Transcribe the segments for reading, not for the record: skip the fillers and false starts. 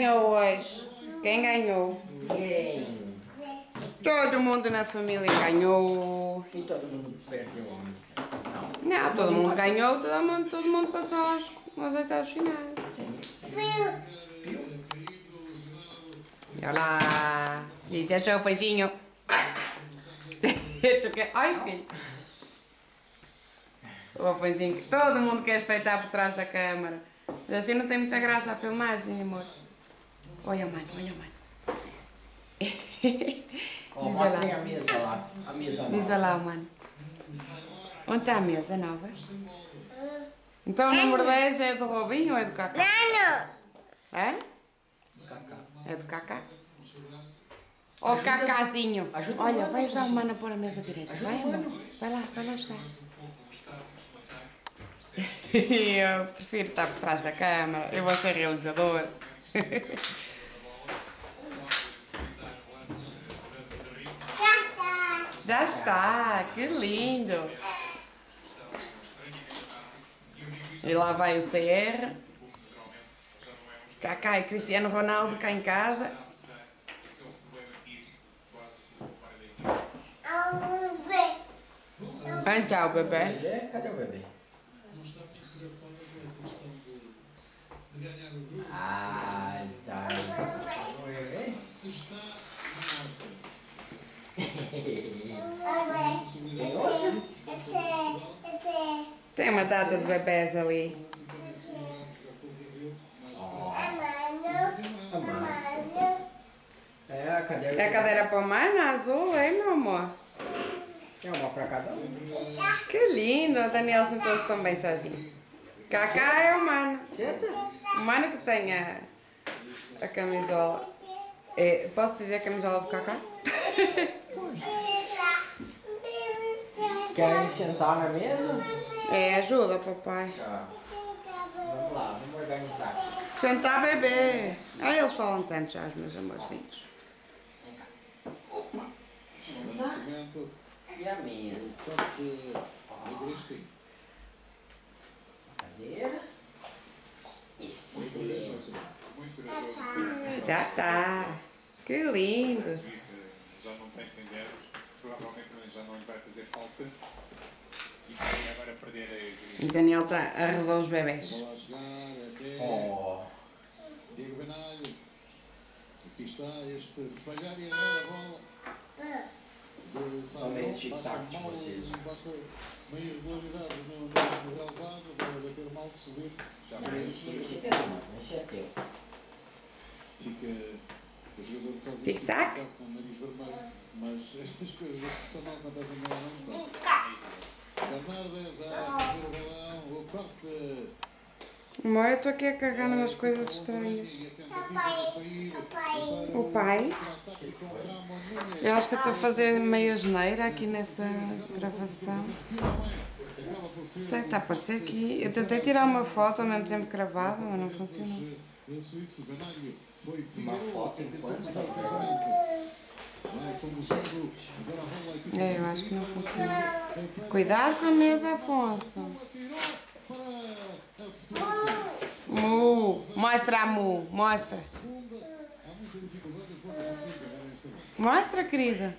ganhou hoje? Quem ganhou? Ninguém. Todo mundo na família ganhou. E todo mundo perdeu. Não, todo mundo ganhou, todo mundo passou aos oitavos finais. E olha lá. E já achou o peixinho? Tu quer... Ai, filho. O peixinho que todo mundo quer espreitar por trás da câmara. Mas assim não tem muita graça a filmagem, amores. Olha, mano, olha, mano. Oh, mostrem a mesa lá. A mesa nova. Diz lá, mano. Onde está a mesa nova? Então o número 10 é do Robinho ou é do Cacá? Não. É? Cacá. É do Cacá? Ó, oh, Cacazinho. Olha, vai ajudar o mano a pôr a mesa direita. Vai, amor. Vai lá ajudar. Eu prefiro estar por trás da câmara. Eu vou ser realizador. Já está, que lindo! E lá vai o CR. Kaká e Cristiano Ronaldo cá em casa. Então, bebê. Cadê o bebê? Ah, tá. O bebê? Tem outro? Tem uma data de bebés ali. É a cadeira. É a cadeira para o mano, azul, hein, meu amor? Tem uma pra cada um. Que lindo! O Daniel sentou-se tão bem sozinho. Kaká é o mano. Senta. O mano que tem a camisola. Posso dizer a camisola do Kaká? Querem sentar na mesa? Ajuda, papai. Tá. Vamos lá, vamos organizar aqui. Sentar, bebê. Ah, eles falam tanto já, os meus amorzinhos. Senta. E a mesa? Cadeira. Isso. Já tá. Que lindo. Já não tem 100 euros, provavelmente já não lhe vai fazer falta e vai agora perder a igreja. O Daniel arredou os bebés. Oh. Diego Benalho. Aqui está este falhar e a bola. Olha esse tic-tac de vocês. Basta uma irregularidade no relevado, vai bater mal de subir. Não, esse é teu, mano. Esse é teu. Fica o jogador que faz Tic-tac? com o nariz vermelho, mas estas coisas que são mal acontecem não estão. Bernardo já a fazer o balão, o corte. Amor, eu estou aqui a carregar umas coisas estranhas. O pai? Eu acho que eu estou a fazer meio asneira aqui nessa gravação. Sei, está a parecer que... Eu tentei tirar uma foto ao mesmo tempo que gravava, mas não funcionou. Uma foto enquanto está Eu acho que não funcionou. Cuidado com a mesa, Afonso. Mu, mostra a Mu, mostra. Mostra, querida.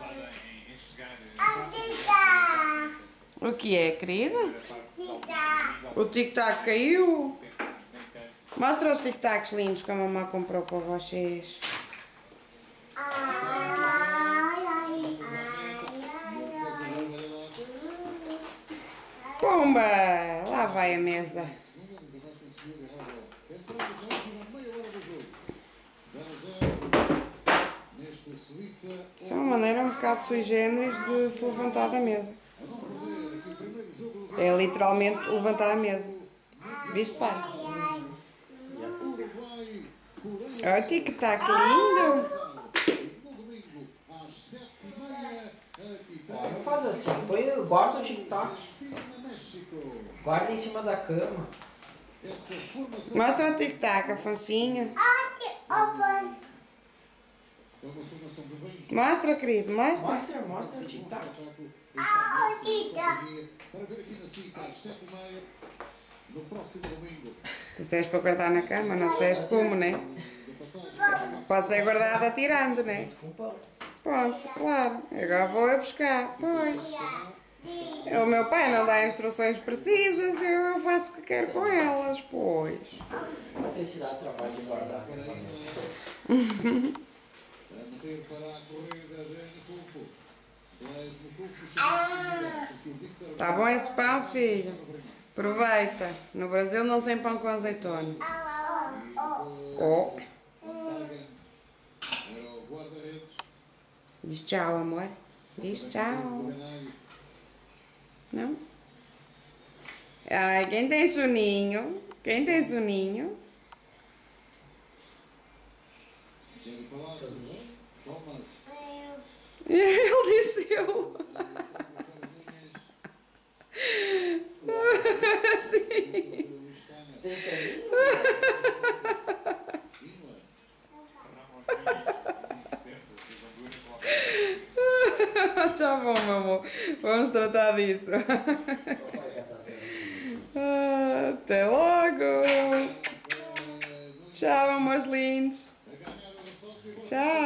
O que é, querida? O tic-tac caiu. Mostra os tic-tacs lindos que a mamãe comprou para vocês. Pumba! Lá vai a mesa. Isso é uma maneira um bocado sui generis de se levantar da mesa. É literalmente levantar a mesa. Viste, pai? Olha o tic-tac lindo! Não faz assim, guarda o tic-tac. Guarda em cima da cama. Mostra o tic-tac, Afonsinho. Mostra, querido, mostra. Mostra o tic-tac. Para ver aqui na SIC às 7h30 no próximo domingo. Tu disseste para cortar na cama, não disseste como, né? pode ser guardada tirando, né? Com pão. Pronto, claro. Agora vou eu buscar. Pois. O meu pai não dá instruções precisas, eu faço o que quero com elas, pois. Tem se dá trabalho de guardar. A meter para a corrida de Nicufo. Mas Nicufo chegou a seguir, porque o Victor... Tá bom esse pão, filho? Aproveita. No Brasil não tem pão com azeitona. Oh. Era o guarda-redes. Diz tchau, amor. Diz tchau. Não? Ai, quem tem soninho? Quem tem soninho? Jerry Palácios. Thomas. Ele disse eu. Sim. Tem soninho? Tá bom, meu amor. Vamos tratar disso. Até logo. Tchau, amores lindos. Tchau.